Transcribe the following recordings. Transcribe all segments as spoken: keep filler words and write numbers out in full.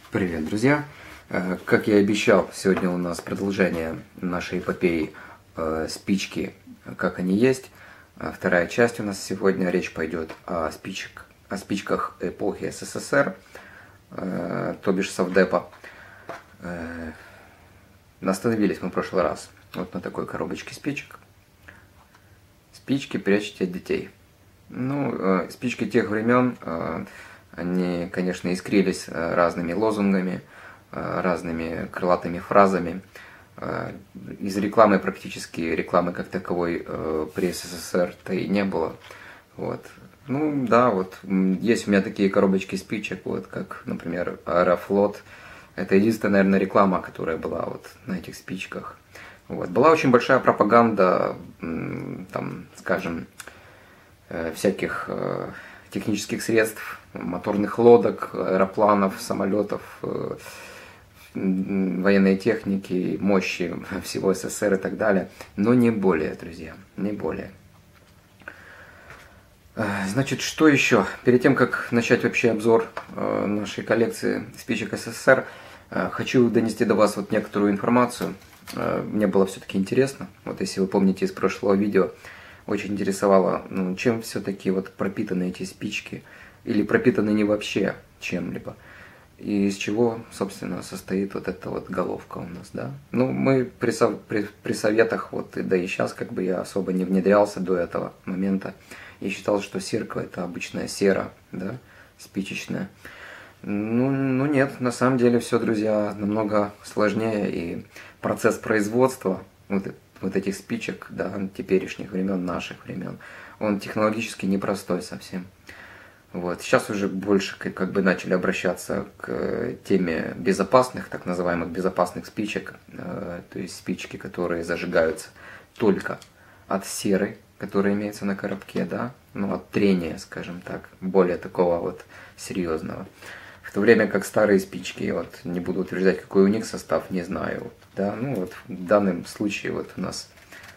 Привет, друзья! Как я и обещал, сегодня у нас продолжение нашей эпопеи э, спички, как они есть. Вторая часть у нас сегодня. Речь пойдет о, спичек, о спичках эпохи СССР, э, то бишь совдепа. Э, остановились мы в прошлый раз вот на такой коробочке спичек. Спички прячьте от детей. Ну, э, спички тех времен, э, они, конечно, искрились разными лозунгами, разными крылатыми фразами. Из рекламы практически рекламы как таковой при СССР-то и не было. Вот. Ну да, вот есть у меня такие коробочки спичек, вот как, например, Аэрофлот. Это единственная, наверное, реклама, которая была вот на этих спичках. Вот. Была очень большая пропаганда, там, скажем, всяких технических средств, моторных лодок, аэропланов, самолетов, военной техники, мощи всего СССР и так далее. Но не более, друзья, не более. Значит, что еще? Перед тем, как начать вообще обзор нашей коллекции спичек СССР, хочу донести до вас вот некоторую информацию. Мне было все-таки интересно. Вот если вы помните из прошлого видео, очень интересовало, ну, чем все-таки вот пропитаны эти спички, или пропитаны не вообще чем-либо. И из чего, собственно, состоит вот эта вот головка у нас, да? Ну, мы при, при, при советах, вот, да и сейчас, как бы я особо не внедрялся до этого момента. Я считал, что серка это обычная сера, да, спичечная. Ну, ну нет, на самом деле все, друзья, намного сложнее, и процесс производства вот, вот этих спичек, да, теперешних времен, наших времен, он технологически непростой совсем. Вот. Сейчас уже больше как бы начали обращаться к теме безопасных, так называемых безопасных спичек, э, то есть спички, которые зажигаются только от серы, которая имеется на коробке, да, ну от трения, скажем так, более такого вот серьезного. В то время как старые спички, вот не буду утверждать, какой у них состав, не знаю, вот, да, ну вот в данном случае вот у нас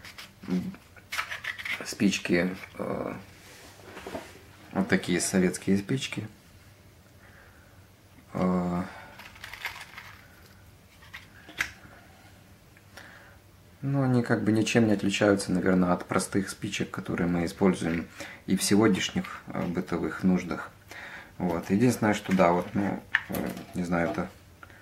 спички, э, вот такие советские спички. Э, ну, они как бы ничем не отличаются, наверное, от простых спичек, которые мы используем и в сегодняшних э, бытовых нуждах. Вот. Единственное, что да, вот, ну, не знаю, это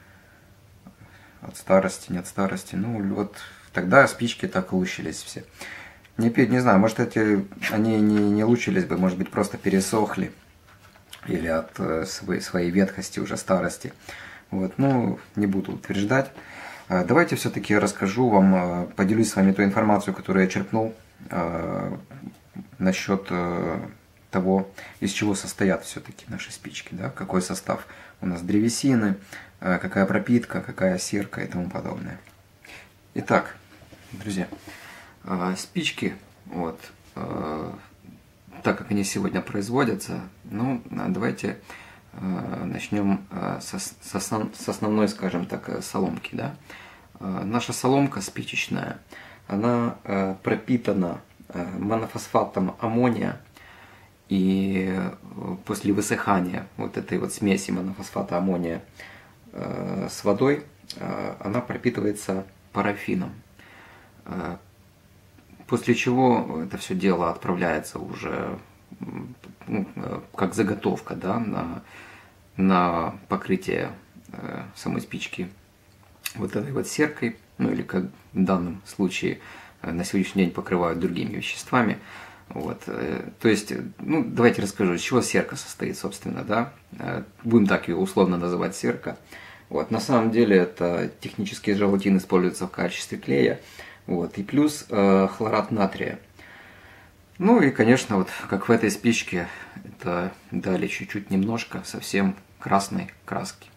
от старости, не от старости, ну, вот тогда спички так лучились все. Не, не знаю, может, эти, они не, не лучились бы, может быть, просто пересохли, или от э, своей, своей ветхости, уже старости. Вот, ну, не буду утверждать. Э, давайте все-таки расскажу вам, э, поделюсь с вами той информацией, которую я черпнул э, насчет... Э, того, из чего состоят все-таки наши спички, да, какой состав у нас древесины, какая пропитка, какая серка и тому подобное. Итак, друзья, спички, вот, так как они сегодня производятся, ну, давайте начнем с, с основной, скажем так, соломки, да. Наша соломка спичечная, она пропитана монофосфатом аммония. И после высыхания вот этой вот смеси монофосфата аммония э, с водой э, она пропитывается парафином. Э, после чего это все дело отправляется уже ну, как заготовка, да, на, на покрытие э, самой спички вот этой вот серкой, ну или как в данном случае э, на сегодняшний день покрывают другими веществами. Вот, то есть, ну, давайте расскажу, из чего серка состоит, собственно, да, будем так ее условно называть серка. Вот, на самом деле это технический желатин используется в качестве клея, вот, и плюс э, хлорат натрия. Ну и, конечно, вот как в этой спичке, это дали чуть-чуть немножко совсем красной краски.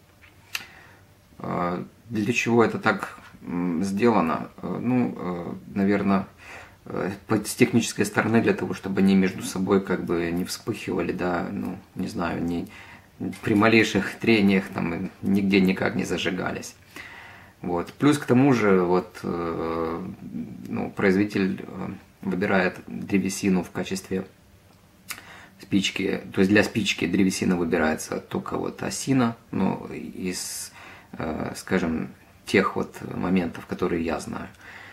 Э, для чего это так сделано? Э, ну, э, наверное... с технической стороны, для того, чтобы они между собой как бы не вспыхивали, да, ну, не знаю, не, при малейших трениях там нигде никак не зажигались. Вот. Плюс к тому же, вот, э, ну, производитель выбирает древесину в качестве спички, то есть для спички древесина выбирается только вот осина, ну, из, э, скажем, тех вот моментов, которые я знаю.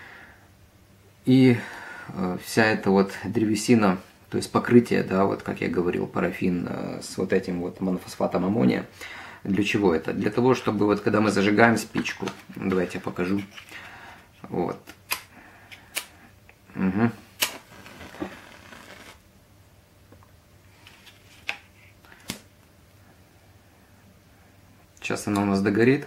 И э, вся эта вот древесина, то есть покрытие, да, вот как я говорил, парафин э, с вот этим вот монофосфатом аммония. Для чего это? Для того, чтобы вот когда мы зажигаем спичку, давайте я покажу. Вот. Угу. Сейчас она у нас догорит.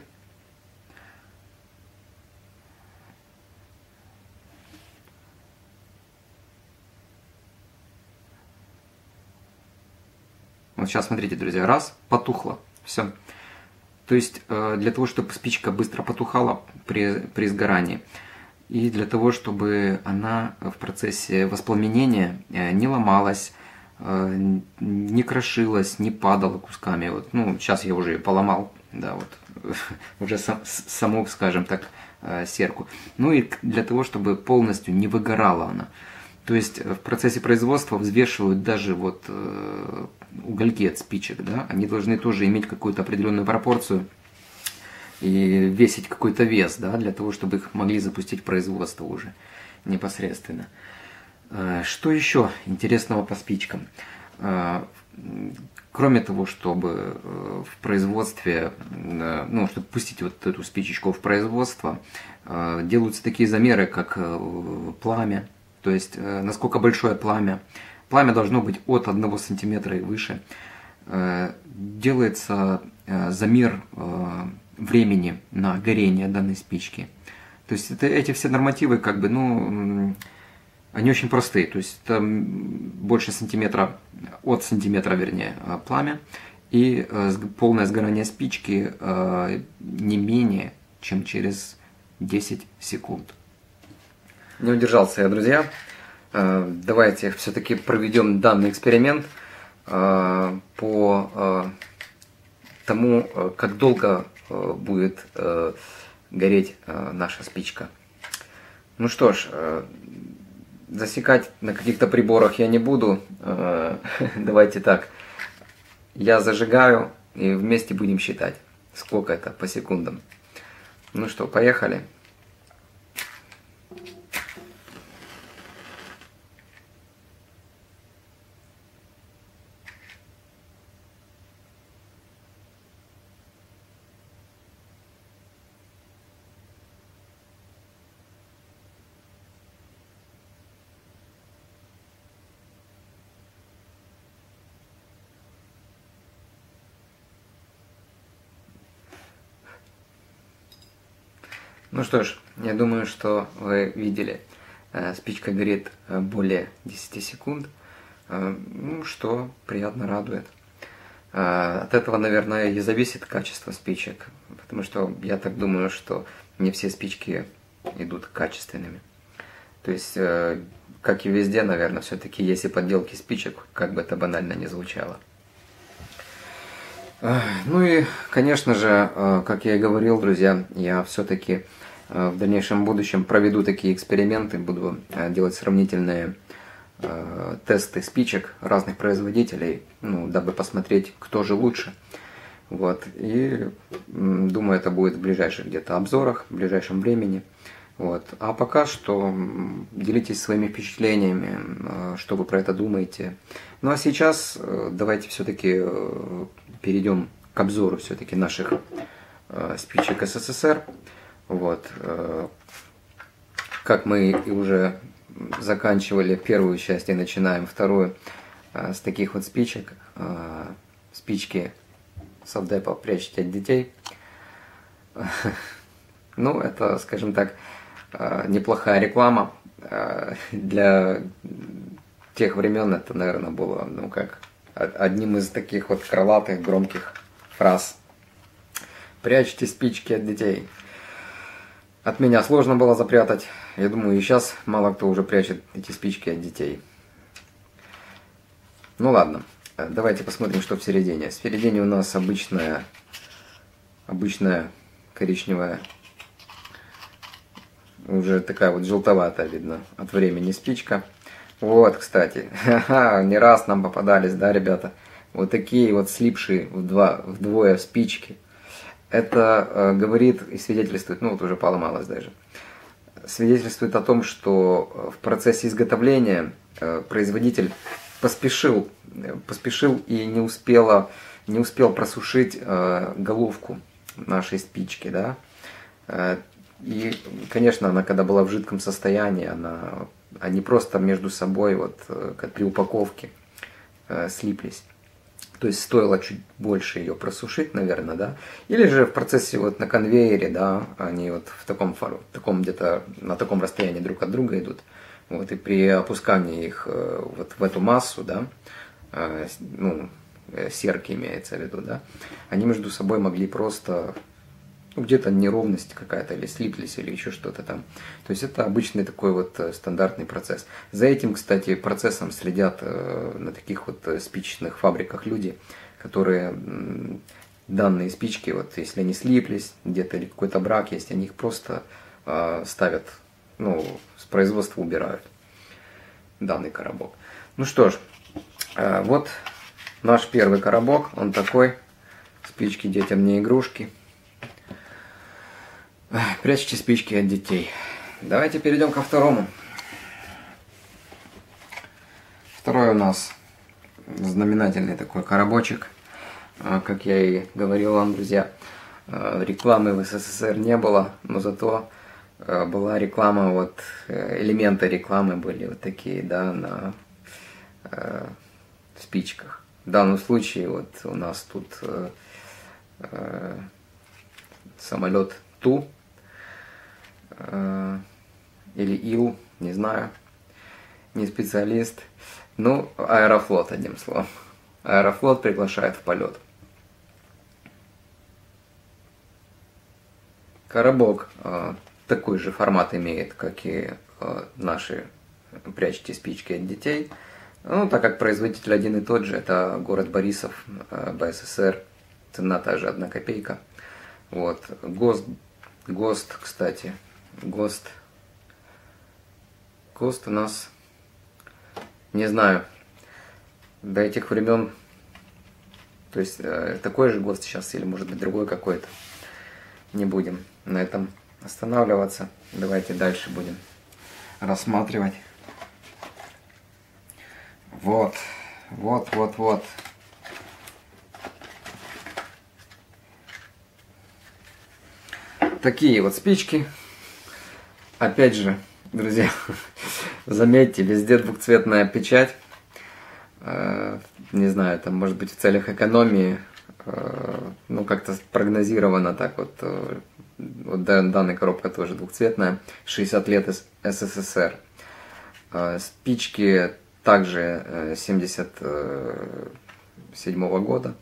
Вот сейчас смотрите, друзья, раз, потухло, все. То есть для того, чтобы спичка быстро потухала при, при сгорании, и для того, чтобы она в процессе воспламенения не ломалась, не крошилась, не падала кусками. Вот, ну, сейчас я уже ее поломал, да, вот, уже сам, саму, скажем так, серку. Ну и для того, чтобы полностью не выгорала она. То есть в процессе производства взвешивают даже вот э, угольки от спичек, да, они должны тоже иметь какую-то определенную пропорцию и весить какой-то вес, да, для того, чтобы их могли запустить в производство уже непосредственно. Э, что еще интересного по спичкам? Э, кроме того, чтобы э, в производстве, э, ну, чтобы пустить вот эту спичечку в производство, э, делаются такие замеры, как э, пламя. То есть, э, насколько большое пламя. Пламя должно быть от одного сантиметра и выше. Э, делается э, замер э, времени на горение данной спички. То есть, это, эти все нормативы, как бы, ну, они очень простые. То есть, это больше сантиметра, от сантиметра, вернее, пламя. И э, полное сгорание спички э, не менее, чем через десять секунд. Не удержался я, друзья. Давайте все-таки проведем данный эксперимент по тому, как долго будет гореть наша спичка. Ну что ж, засекать на каких-то приборах я не буду. Давайте так. Я зажигаю и вместе будем считать, сколько это по секундам. Ну что, поехали. Ну что ж, я думаю, что вы видели, спичка горит более десяти секунд, ну, что приятно радует. От этого, наверное, и зависит качество спичек, потому что я так думаю, что не все спички идут качественными. То есть, как и везде, наверное, все-таки есть и подделки спичек, как бы это банально ни звучало. Ну и, конечно же, как я и говорил, друзья, я все-таки в дальнейшем будущем проведу такие эксперименты, буду делать сравнительные тесты спичек разных производителей, ну, дабы посмотреть, кто же лучше. Вот. И думаю, это будет в ближайших где-то обзорах, в ближайшем времени. Вот. А пока что делитесь своими впечатлениями, что вы про это думаете. Ну а сейчас давайте все-таки перейдем к обзору все-таки наших спичек СССР. Вот. Как мы и уже заканчивали первую часть и начинаем вторую с таких вот спичек. Спички совдепа «Прячьте от детей». Ну, это, скажем так, неплохая реклама. Для тех времен это, наверное, было, ну как, одним из таких вот крылатых, громких фраз. «Прячьте спички от детей». От меня сложно было запрятать. Я думаю, и сейчас мало кто уже прячет эти спички от детей. Ну ладно, давайте посмотрим, что в середине. В середине у нас обычная, обычная коричневая, уже такая вот желтоватая, видно, от времени спичка. Вот, кстати, не раз нам попадались, да, ребята, вот такие вот слипшие в два, вдвое спички. Это э, говорит и свидетельствует, ну вот уже поломалось даже, свидетельствует о том, что в процессе изготовления э, производитель поспешил, поспешил и не, успела, не успел просушить э, головку нашей спички, да. Э, и, конечно, она когда была в жидком состоянии, она, они просто между собой, вот, как при упаковке, э, слиплись. То есть стоило чуть больше ее просушить, наверное, да. Или же в процессе вот на конвейере, да, они вот в таком, в таком где-то на таком расстоянии друг от друга идут. Вот, и при опускании их э, вот в эту массу, да, э, ну, серки имеется в виду, да, они между собой могли просто, ну, где-то неровность какая-то, или слиплись, или еще что-то там. То есть это обычный такой вот стандартный процесс. За этим, кстати, процессом следят э, на таких вот спичечных фабриках люди, которые э, данные спички, вот если они слиплись, где-то или какой-то брак есть, они их просто э, ставят, ну, с производства убирают данный коробок. Ну что ж, э, вот наш первый коробок, он такой. Спички детям не игрушки. Прячьте спички от детей. Давайте перейдем ко второму. Второй у нас знаменательный такой коробочек. Как я и говорил вам, друзья, рекламы в СССР не было, но зато была реклама, вот элементы рекламы были вот такие, да, на э, спичках. В данном случае вот у нас тут э, э, самолет Ту э, или Ил, не знаю, не специалист. Ну, Аэрофлот, одним словом. Аэрофлот приглашает в полет. Коробок э, такой же формат имеет, как и э, наши «Прячьте спички от детей». Ну, так как производитель один и тот же, это город Борисов, э, БССР, цена та же, одна копейка. Вот. ГОСТ, ГОСТ, кстати, ГОСТ, ГОСТ у нас, не знаю, до этих времен, то есть э, такой же ГОСТ сейчас или может быть другой какой-то. Не будем на этом останавливаться. Давайте дальше будем рассматривать. Вот, вот, вот, вот. Такие вот спички. Опять же, друзья, заметьте, везде двухцветная печать. Не знаю, там может быть в целях экономии, ну как-то прогнозировано так вот. Вот данная коробка тоже двухцветная, шестьдесят лет СССР. Спички также семьдесят седьмого года.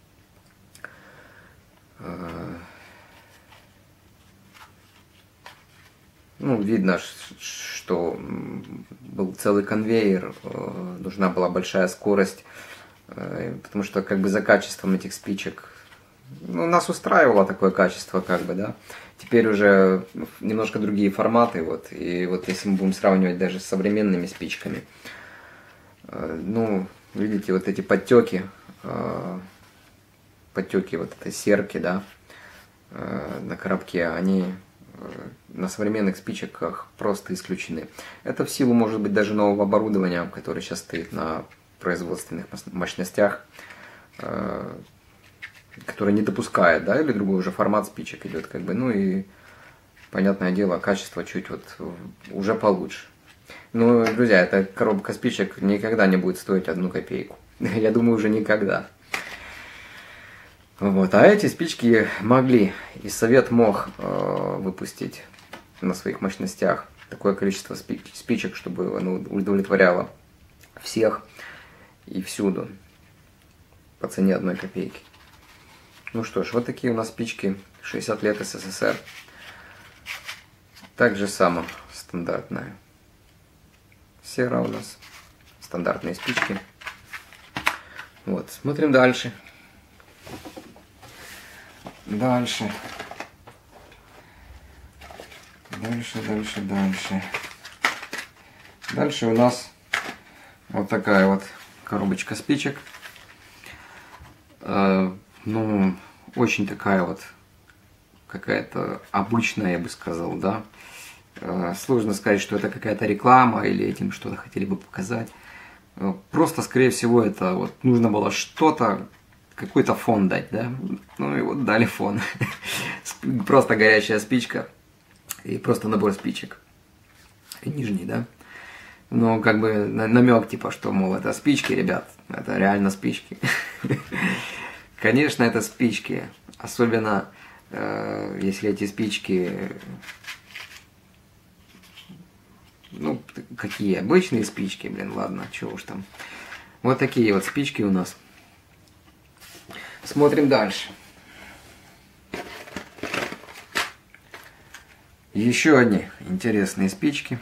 Ну, видно, что был целый конвейер, нужна была большая скорость, потому что как бы за качеством этих спичек, ну, нас устраивало такое качество, как бы, да. Теперь уже немножко другие форматы, вот, и вот если мы будем сравнивать даже с современными спичками, ну, видите, вот эти подтеки, подтеки вот этой серки, да, на коробке, они на современных спичках просто исключены. Это в силу, может быть, даже нового оборудования, которое сейчас стоит на производственных мощностях, которое не допускает, да, или другой уже формат спичек идет, как бы, ну и, понятное дело, качество чуть вот уже получше. Ну, друзья, эта коробка спичек никогда не будет стоить одну копейку. Я думаю, уже никогда. Вот. А эти спички могли, и Совет мог э, выпустить на своих мощностях такое количество спичек, чтобы оно удовлетворяло всех и всюду по цене одной копейки. Ну что ж, вот такие у нас спички, шестьдесят лет СССР. Так же само стандартная сера у нас, стандартные спички. Вот, смотрим дальше. Дальше. Дальше, дальше, дальше. Дальше у нас Вот такая вот коробочка спичек. Э, ну, очень такая вот какая-то обычная, я бы сказал, да. Э, сложно сказать, что это какая-то реклама или этим что-то хотели бы показать. Э, просто, скорее всего, это вот нужно было что-то, какой-то фон дать, да. Ну и вот дали фон. Просто горящая спичка и просто набор спичек. И нижний, да. Ну, как бы намек, типа, что, мол, это спички, ребят, это реально спички. Конечно, это спички. Особенно, э, если эти спички, ну, какие обычные спички, блин, ладно, чего уж там. Вот такие вот спички у нас. Смотрим дальше. Еще одни интересные спички.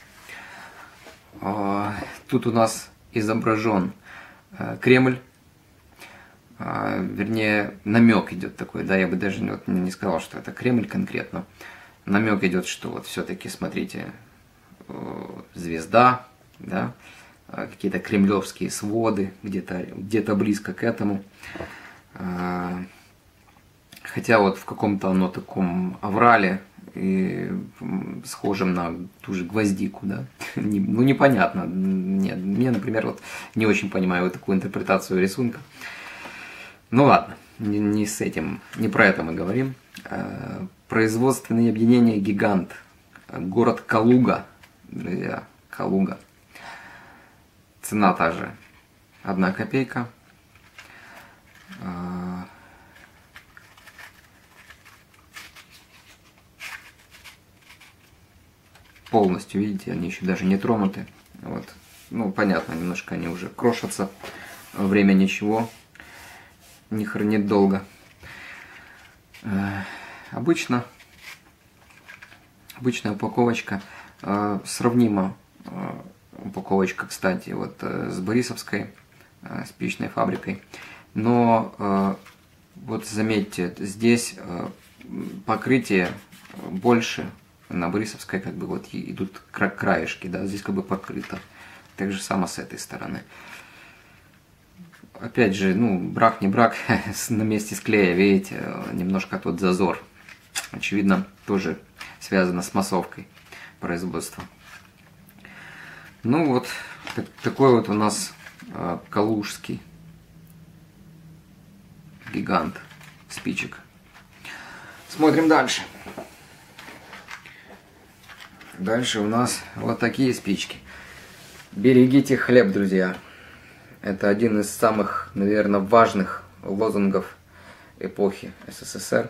Тут у нас изображен Кремль, вернее, намек идет такой, да, я бы даже вот не сказал, что это Кремль конкретно. Намек идет, что вот все-таки, смотрите, звезда, да, какие-то кремлевские своды, где-то где-то близко к этому. Хотя вот в каком-то оно таком аврале, и схожим на ту же гвоздику, да, ну непонятно, нет, мне, например, вот не очень понимаю вот такую интерпретацию рисунка. Ну ладно, не, не с этим, не про это мы говорим. Производственные объединения «Гигант», город Калуга, друзья, Калуга, цена та же, одна копейка. Полностью, видите, они еще даже не тронуты. Вот. Ну, понятно, немножко они уже крошатся. Время ничего не хранит долго. Э, обычно, обычная упаковочка. Э, сравнима э, упаковочка, кстати, вот э, с Борисовской э, спичной фабрикой. Но э, вот заметьте, здесь э, покрытие больше. На Борисовской как бы вот идут краешки, да, здесь как бы покрыто. Так же само с этой стороны. Опять же, ну, брак не брак, на месте склея, видите, немножко тот зазор. Очевидно, тоже связано с массовкой производства. Ну вот, так, такой вот у нас э, калужский гигант спичек. Смотрим дальше. Дальше у нас вот такие спички. Берегите хлеб, друзья. Это один из самых, наверное, важных лозунгов эпохи СССР.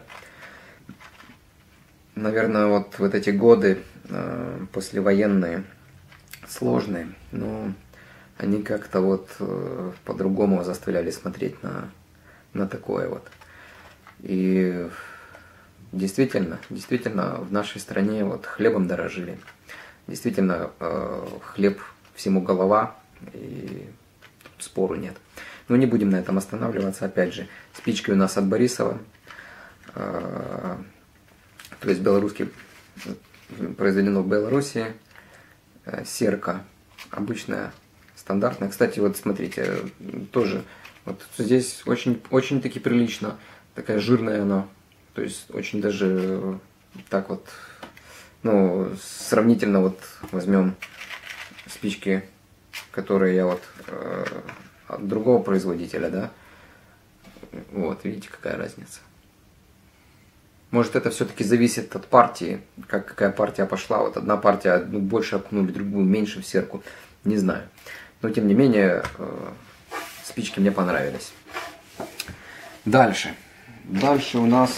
Наверное, вот, вот эти годы э, послевоенные, сложные, но они как-то вот э, по-другому заставляли смотреть на, на такое вот. И Действительно, действительно, в нашей стране вот хлебом дорожили. Действительно, э, хлеб всему голова, и тут спору нет. Но не будем на этом останавливаться. Опять же, спички у нас от Борисова, э, то есть белорусский, произведено в Беларуси, э, серка обычная, стандартная. Кстати, вот смотрите, тоже вот здесь очень, очень таки прилично, такая жирная она. То есть очень даже так вот, ну, сравнительно вот возьмем спички, которые я вот э, от другого производителя, да, вот, видите, какая разница. Может, это все-таки зависит от партии, как какая партия пошла. Вот одна партия ну, больше окунули, другую меньше в серку, не знаю. Но тем не менее, э, спички мне понравились. Дальше. Дальше у нас,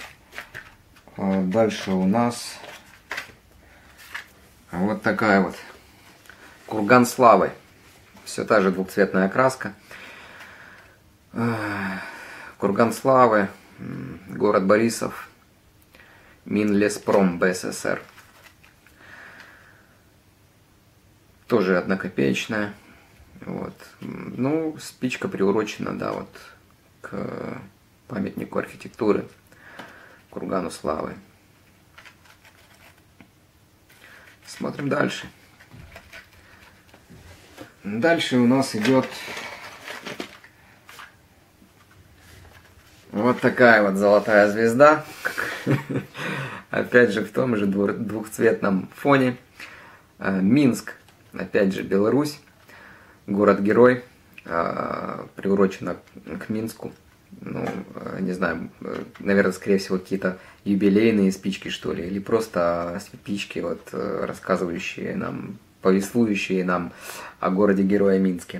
дальше у нас вот такая вот курган славы. Все та же двухцветная окраска. Курган славы, город Борисов, Минлеспром БССР. Тоже однокопеечная. Вот. Ну, спичка приурочена, да, вот к памятнику архитектуры, кургану славы. Смотрим дальше. Дальше у нас идет вот такая вот золотая звезда. Опять же в том же двухцветном фоне. Минск, опять же Беларусь. Город-герой. Приурочено к Минску. Ну, не знаю, наверное, скорее всего, какие-то юбилейные спички, что ли. Или просто спички, вот, рассказывающие нам, повествующие нам о городе-герое Минске.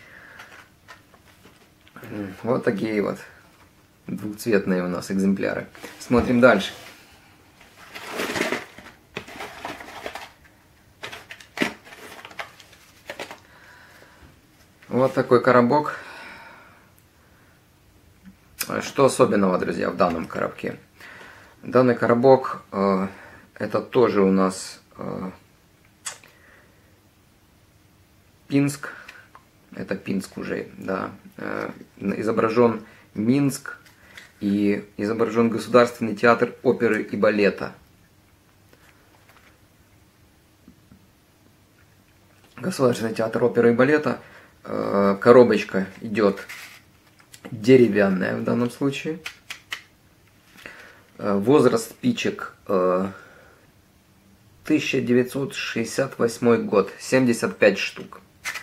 Вот такие вот двухцветные у нас экземпляры. Смотрим дальше. Вот такой коробок. Что особенного, друзья, в данном коробке? Данный коробок, э, это тоже у нас э, Пинск. Это Пинск уже, да. Э, изображен Минск и изображен Государственный театр оперы и балета. Государственный театр оперы и балета. Э, коробочка идет деревянная в данном случае. Возраст спичек тысяча девятьсот шестьдесят восьмой год, семьдесят пять штук.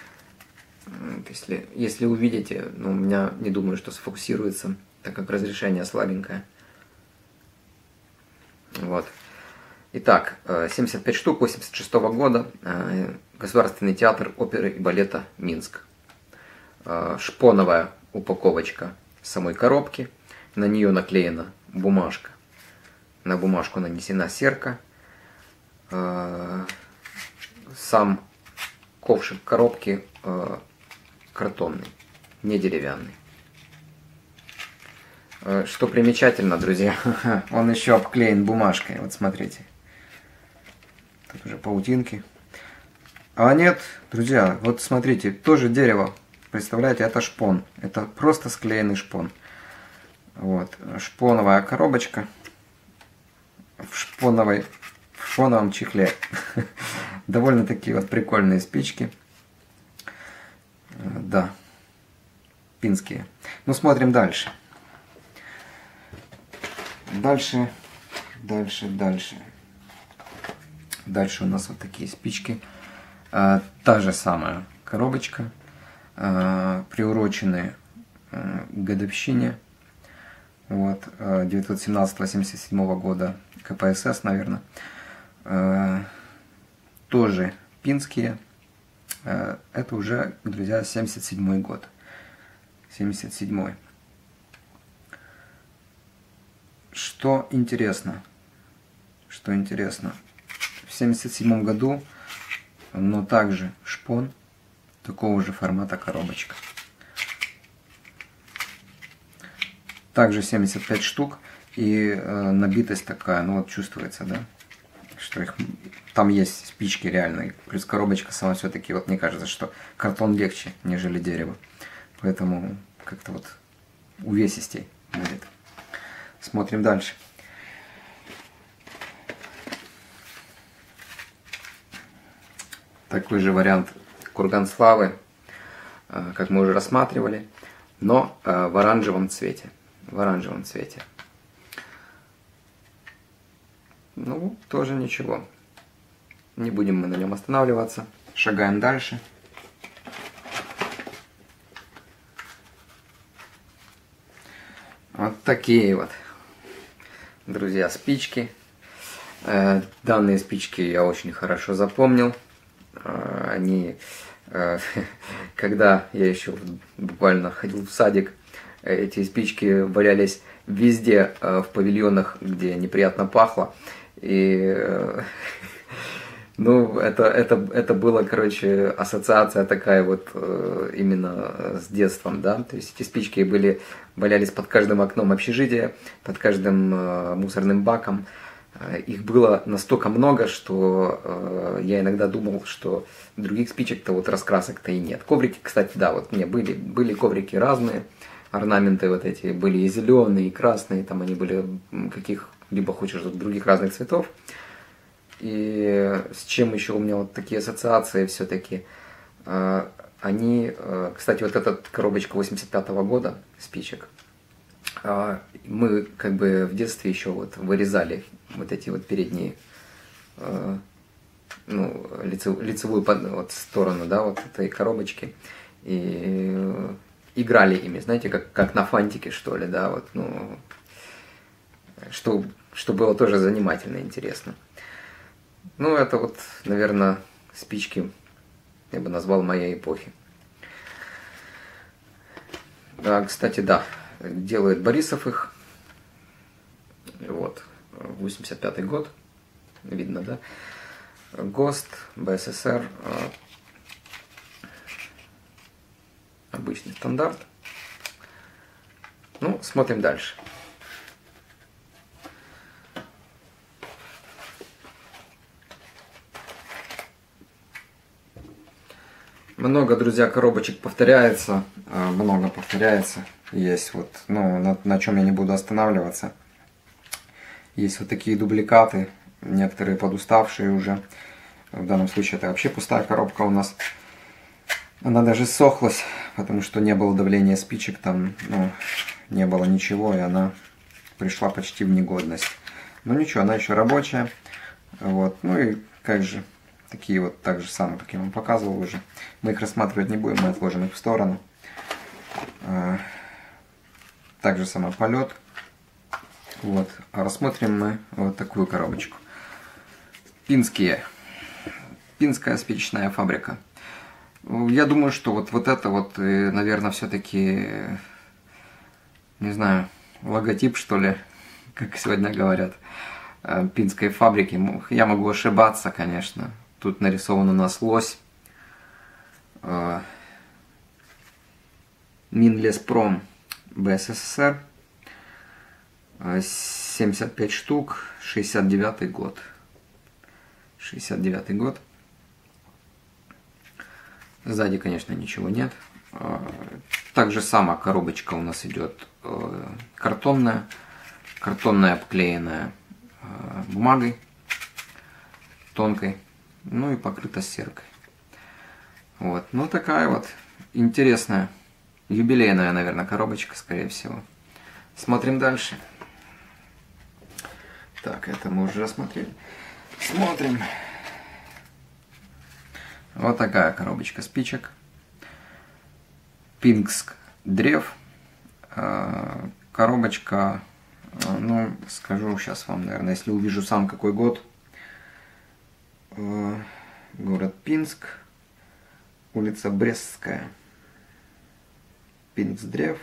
Если, если увидите, ну, у меня не думаю, что сфокусируется, так как разрешение слабенькое. Вот. Итак, семьдесят пять штук, восемьдесят шестого года, Государственный театр оперы и балета Минск. Шпоновая упаковочка самой коробки, на нее наклеена бумажка, на бумажку нанесена серка, сам ковшик коробки картонный, не деревянный. Что примечательно, друзья, он еще обклеен бумажкой, вот смотрите, тут уже паутинки. А нет, друзья, вот смотрите, тоже дерево. Представляете, это шпон. Это просто склеенный шпон. Вот. Шпоновая коробочка. В шпоновой, в шпоновом чехле. Довольно такие вот прикольные спички. Да. Пинские. Ну, смотрим дальше. Дальше. Дальше, дальше. Дальше у нас вот такие спички. А, та же самая коробочка. Приурочены к годовщине вот, девятьсот семнадцатого — семьдесят седьмого года ка пэ эс эс, наверное. Тоже пинские. Это уже, друзья, семьдесят седьмой год. семьдесят седьмой. Что интересно? Что интересно? В семьдесят седьмом году, но также шпон. Такого же формата коробочка. Также семьдесят пять штук. И э, набитость такая, ну вот чувствуется, да? Что их, там есть спички реальные. Плюс коробочка сама все-таки, вот мне кажется, что картон легче, нежели дерево. Поэтому как-то вот увесистей будет. Смотрим дальше. Такой же вариант курган славы, как мы уже рассматривали, но в оранжевом цвете. В оранжевом цвете. Ну, тоже ничего. Не будем мы на нем останавливаться. Шагаем дальше. Вот такие вот, друзья, спички. Данные спички я очень хорошо запомнил. Они, когда я еще буквально ходил в садик, эти спички валялись везде в павильонах, где неприятно пахло. И, ну, это, это, это было, короче, ассоциация такая вот именно с детством, да. То есть эти спички были, валялись под каждым окном общежития, под каждым мусорным баком. Их было настолько много, что э, я иногда думал, что других спичек-то вот раскрасок-то и нет. Коврики, кстати, да, вот мне были, были коврики разные, орнаменты вот эти были и зеленые, и красные, там они были каких-либо хочешь других разных цветов. И с чем еще у меня вот такие ассоциации все-таки? Э, они, кстати, вот эта коробочка восемьдесят пятого года спичек, мы как бы в детстве еще вот вырезали вот эти вот передние, ну, лицевую вот сторону, да, вот этой коробочки, и играли ими, знаете, как, как на фантике, что ли, да, вот, ну, что, что было тоже занимательно, интересно. Ну, это вот, наверное, спички, я бы назвал, моей эпохи. А, кстати, да, делает Борисов их, вот, восемьдесят пятый год, видно, да, ГОСТ, БССР, обычный стандарт. Ну, смотрим дальше. Много, друзья, коробочек повторяется, много повторяется. Есть вот, ну, на, на чем я не буду останавливаться. Есть вот такие дубликаты, некоторые подуставшие уже. В данном случае это вообще пустая коробка у нас. Она даже сохлась, потому что не было давления спичек, там, ну, не было ничего, и она пришла почти в негодность. Но ничего, она еще рабочая. Вот, ну и как же, такие вот, так же самое, как я вам показывал уже. Мы их рассматривать не будем, мы отложим их в сторону. Также самый полет. Вот, а рассмотрим мы вот такую коробочку. Пинские. Пинская спичечная фабрика. Я думаю, что вот, вот это вот, наверное, все-таки, не знаю, логотип, что ли, как сегодня говорят, Пинской фабрики. Я могу ошибаться, конечно. Тут нарисован у нас лось. Минлеспром БССР. семьдесят пять штук, шестьдесят девятый год. шестьдесят девятый год. Сзади, конечно, ничего нет. Также сама коробочка у нас идет картонная. Картонная, обклеенная бумагой тонкой. Ну и покрыта серкой. Вот. Ну такая вот интересная, юбилейная, наверное, коробочка, скорее всего. Смотрим дальше. Так, это мы уже рассмотрели. Смотрим. Вот такая коробочка спичек. Пинск древ. Коробочка, ну, скажу сейчас вам, наверное, если увижу сам какой год. Город Пинск. Улица Брестская. Пинск древ.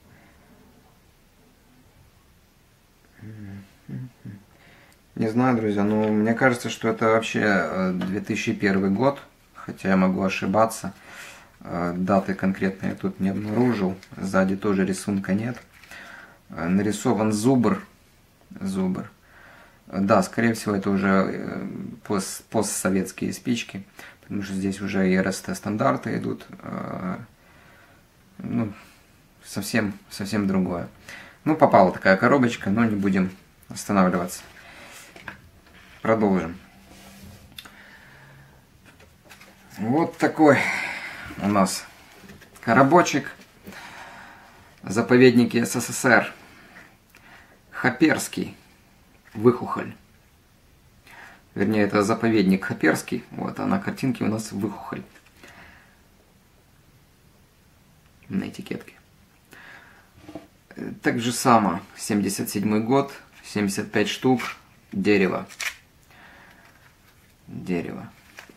Не знаю, друзья, но мне кажется, что это вообще две тысячи первый год. Хотя я могу ошибаться. Даты конкретно я тут не обнаружил. Сзади тоже рисунка нет. Нарисован зубр. Зубр. Да, скорее всего, это уже пост, постсоветские спички. Потому что здесь уже и эр эс тэ стандарты идут. Ну, совсем, совсем другое. Ну, попала такая коробочка, но не будем останавливаться. Продолжим. Вот такой у нас коробочек. Заповедники эс эс эс эр. Хоперский. Выхухоль. Вернее, это заповедник Хоперский. Вот, а на картинке у нас Выхухоль. На этикетке. Так же само. семьдесят седьмой год. семьдесят пять штук. Дерево. Дерево.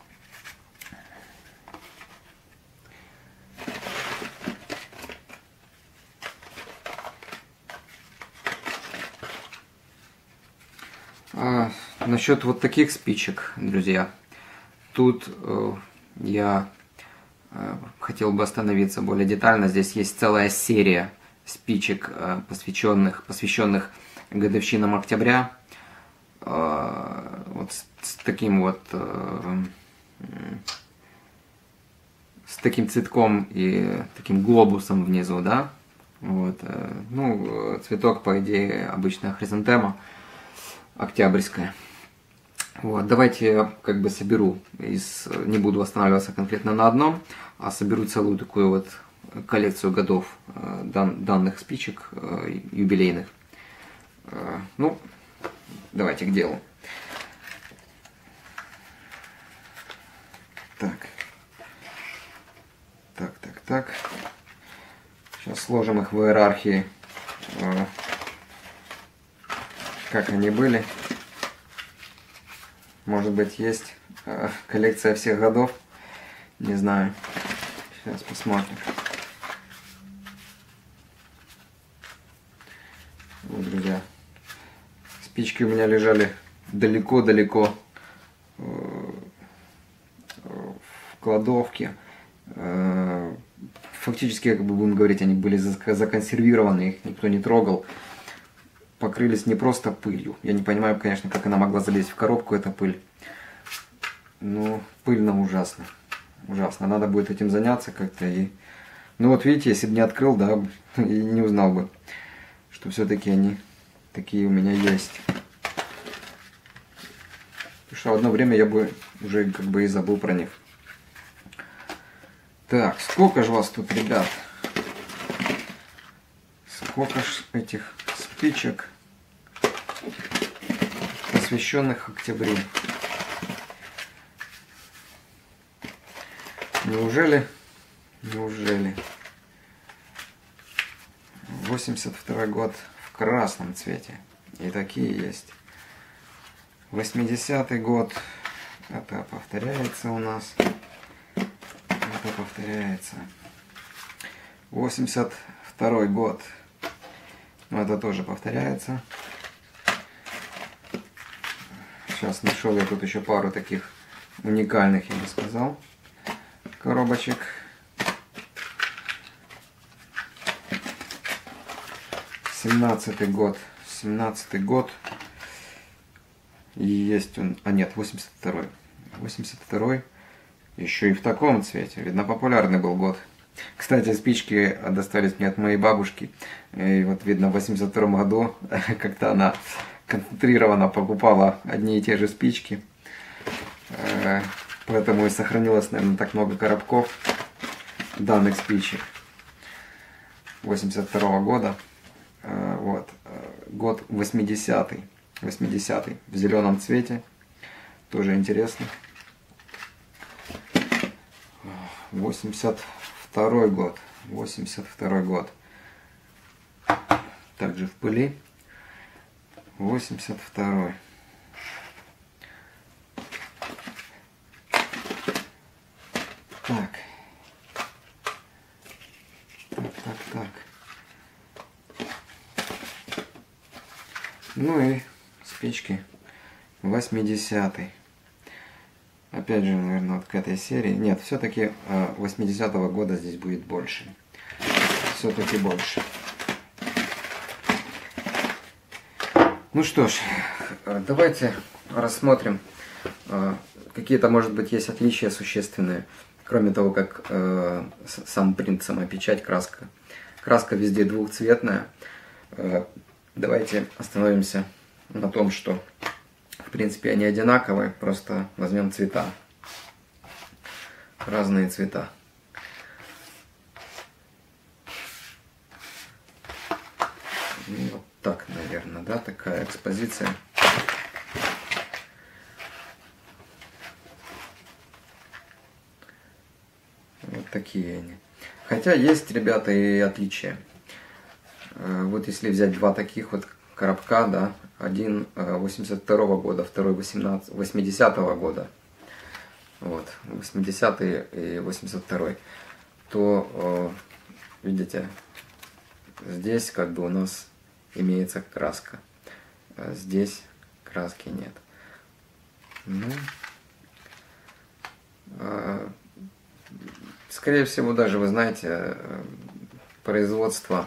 А, насчет вот таких спичек, друзья, тут э, я э, хотел бы остановиться более детально. Здесь есть целая серия спичек, э, посвященных, посвященных годовщинам октября. Э, вот с, с таким вот э, с таким цветком и таким глобусом внизу, да. Вот, э, ну, цветок, по идее, обычная хризантема. Октябрьская. Вот, давайте я как бы соберу, из, не буду останавливаться конкретно на одном, а соберу целую такую вот коллекцию годов дан, данных спичек юбилейных. Ну, давайте к делу. Так. Так, так, так. Сейчас сложим их в иерархии, как они были. Может быть, есть коллекция всех годов. Не знаю. Сейчас посмотрим. Вот, друзья. Спички у меня лежали далеко-далеко в кладовке. Фактически, как бы будем говорить, они были законсервированы, их никто не трогал. Покрылись не просто пылью. Я не понимаю, конечно, как она могла залезть в коробку, эта пыль. Ну, пыльно ужасно. Ужасно. Надо будет этим заняться как-то. И... Ну вот видите, если бы не открыл, да, и не узнал бы, что все-таки они такие у меня есть. Потому что одно время я бы уже как бы и забыл про них. Так, сколько же вас тут, ребят? Сколько ж этих спичек, посвященных октябрю. Неужели? Неужели? восемьдесят второй год в красном цвете. И такие есть. восьмидесятый год. Это повторяется у нас. Это повторяется. восемьдесят второй год. Но это тоже повторяется. Сейчас нашел я тут еще пару таких уникальных, я бы сказал, коробочек. семнадцатый год. семнадцатый год. И есть он... А нет, восемьдесят второй. восемьдесят второй. Еще и в таком цвете. Видно, популярный был год. Кстати, спички достались мне от моей бабушки. И вот видно, в восемьдесят втором году как-то она концентрированно покупала одни и те же спички. Поэтому и сохранилось, наверное, так много коробков данных спичек. восемьдесят второго года. Вот. Год восьмидесятый. восьмидесятый. В зеленом цвете. Тоже интересно. восемьдесят второй год. восемьдесят второй год. Также в пыли. восемьдесят второй. Так. Так, так, так. Ну и спички. восьмидесятый. Опять же, наверное, вот к этой серии. Нет, все-таки восьмидесятого года здесь будет больше. Все-таки больше. Ну что ж, давайте рассмотрим. Какие-то, может быть, есть отличия существенные. Кроме того, как э, сам принт, сама печать, краска. Краска везде двухцветная. Э, давайте остановимся на том, что в принципе они одинаковые, просто возьмем цвета. Разные цвета. И вот так, наверное, да, такая экспозиция. Вот такие они. Хотя есть, ребята, и отличия. Вот если взять два таких вот коробка, да, один восемьдесят второго года, второй восьмидесятого года, вот, восьмидесятый и восемьдесят второй, то, видите, здесь как бы у нас имеется краска, а здесь краски нет. Ну, скорее всего, даже, вы знаете, производство,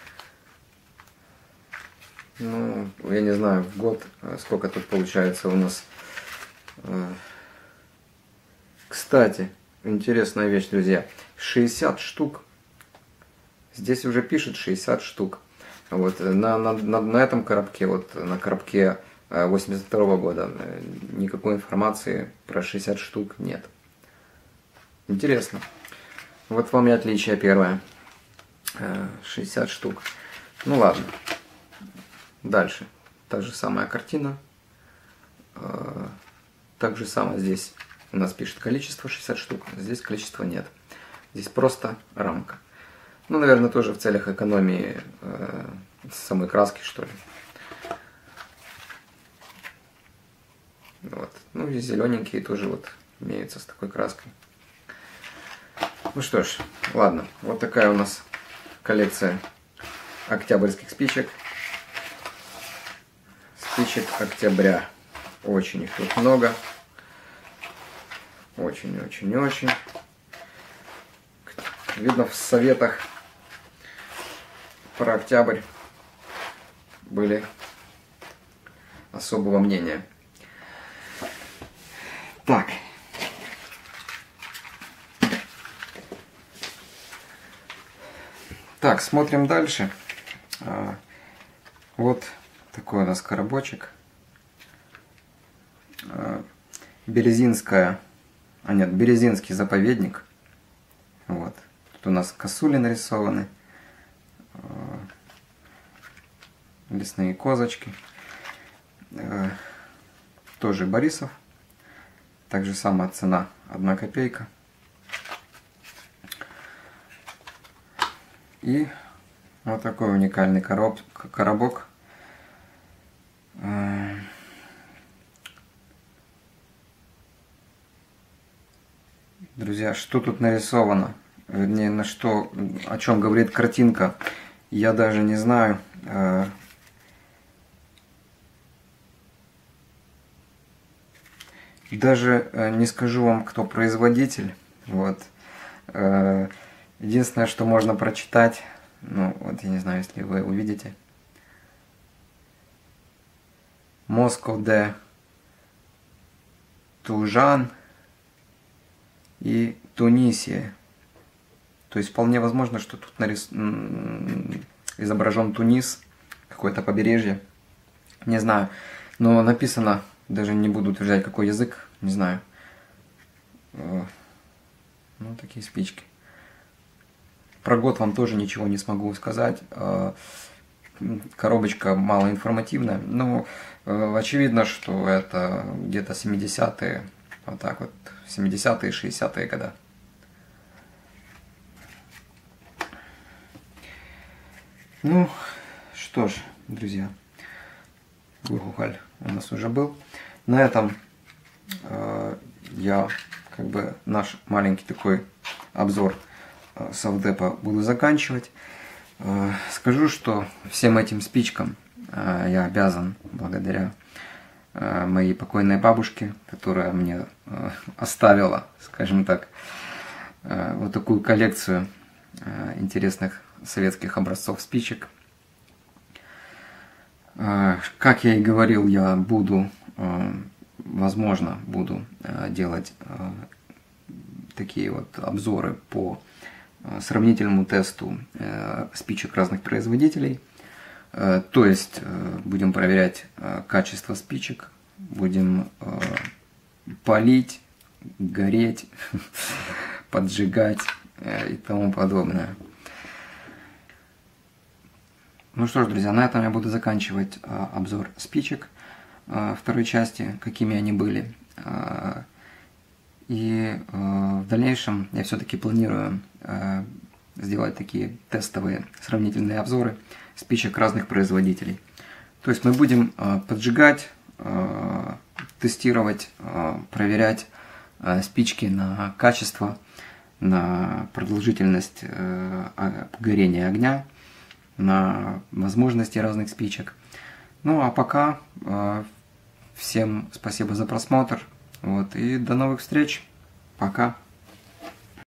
ну, я не знаю, в год, сколько тут получается у нас. Кстати, интересная вещь, друзья, шестьдесят штук. Здесь уже пишет шестьдесят штук. Вот, на, на, на, на этом коробке, вот на коробке восемьдесят второго года. Никакой информации про шестьдесят штук нет. Интересно. Вот вам и отличие первое. шестьдесят штук. Ну ладно. Дальше. Та же самая картина. Так же самое здесь у нас пишет количество шестьдесят штук. Здесь количества нет. Здесь просто рамка. Ну, наверное, тоже в целях экономии э, самой краски, что ли. Вот. Ну и зелененькие тоже вот имеются с такой краской. Ну что ж, ладно. Вот такая у нас коллекция октябрьских спичек. Спичек октября. Очень их тут много. Очень-очень-очень. Видно, в советах про октябрь были особого мнения. Так. Так, смотрим дальше. А, вот такой у нас коробочек. А, Березинская, а нет, Березинский заповедник. Вот. Тут у нас косули нарисованы. А, лесные козочки. А, тоже Борисов. Также самая цена одна копейка. И вот такой уникальный короб, коробок. Друзья, что тут нарисовано? Вернее, на что, о чем говорит картинка, я даже не знаю. Даже не скажу вам, кто производитель. Вот. Единственное, что можно прочитать, ну вот я не знаю, если вы увидите. Москва де Тужан и Тунисия. То есть вполне возможно, что тут нарис... изображен Тунис, какое-то побережье. Не знаю. Но написано, даже не буду утверждать, какой язык, не знаю. Ну, такие спички. Про год вам тоже ничего не смогу сказать. Коробочка малоинформативная. Но очевидно, что это где-то семидесятые, вот так вот, семидесятые, шестидесятые года. Ну, что ж, друзья, Гухухаль у нас уже был. На этом э, я как бы наш маленький такой обзор э, совдепа буду заканчивать. Э, скажу, что всем этим спичкам э, я обязан благодаря э, моей покойной бабушке, которая мне э, оставила, скажем так, э, вот такую коллекцию э, интересных советских образцов спичек. Как я и говорил, я буду, возможно, буду делать такие вот обзоры по сравнительному тесту спичек разных производителей. То есть будем проверять качество спичек, будем палить, гореть, поджигать и тому подобное. Ну что ж, друзья, на этом я буду заканчивать а, обзор спичек а, второй части, какими они были. А, и а, в дальнейшем я все-таки планирую а, сделать такие тестовые сравнительные обзоры спичек разных производителей. То есть мы будем а, поджигать, а, тестировать, а, проверять а, спички на качество, на продолжительность а, горения огня, на возможности разных спичек. Ну а пока э, всем спасибо за просмотр. Вот, и до новых встреч. Пока.